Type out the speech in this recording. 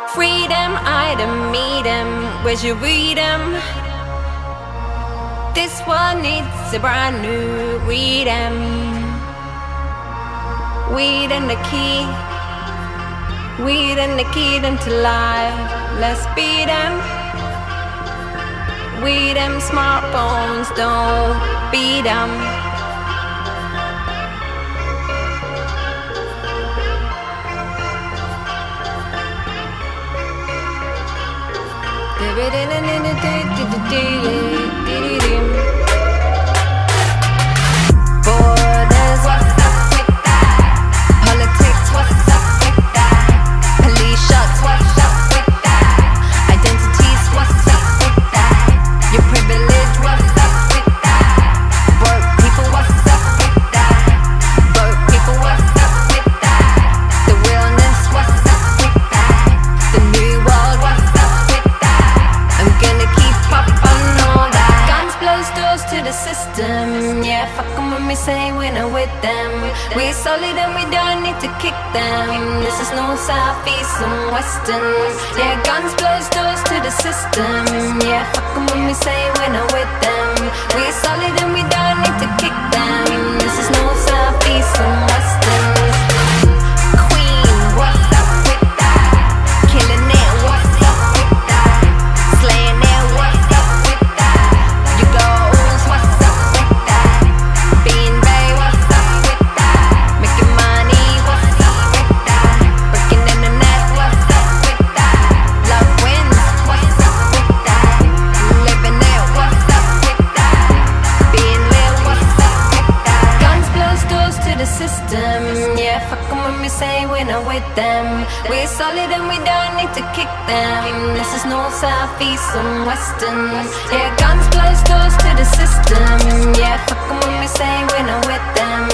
Freedom, I don't meet him. Where'd you read him? This one needs a brand new rhythm. Weed and the key, weed and the key them to life. Let's beat them. We them smartphones, don't beat them. Borders, what's up with that? Politics, what's up with that? Police shots, what's up with that? Identities, what's up with that? Your privilege, what's up with that? Broke people, what's up with that? Broke people, what's up with that? The realness, what's up with that? The new world, what's up with that? I'm gonna keep up on all that. Guns blows doors to the system. Yeah, fuck 'em when we say we're not with them. We're solid and we don't need to kick them. This is no south, east and western. Yeah, guns blows doors to the system. Yeah, fuck 'em when we say we're not with them. We're solid and we don't need to kick them. This is no south, east and western. Queen, what's up with that? Killing it, what's up with that? Slaying it, what's up with that? You goals, what's up with that? Being Bay, what's up with that? Making money, what's up with that? Breaking in the net, what's up with that? Love wins, what's up with that? Living it, what's up with that? Being lit, what's up with that? Guns blows doors to the system. Yeah, fuck 'em when we say we're not with them. We're solid and we don't need to kick them. This is north, south, east and western. Yeah, guns blows doors to the system. Yeah, fuck 'em when we say we're not with them.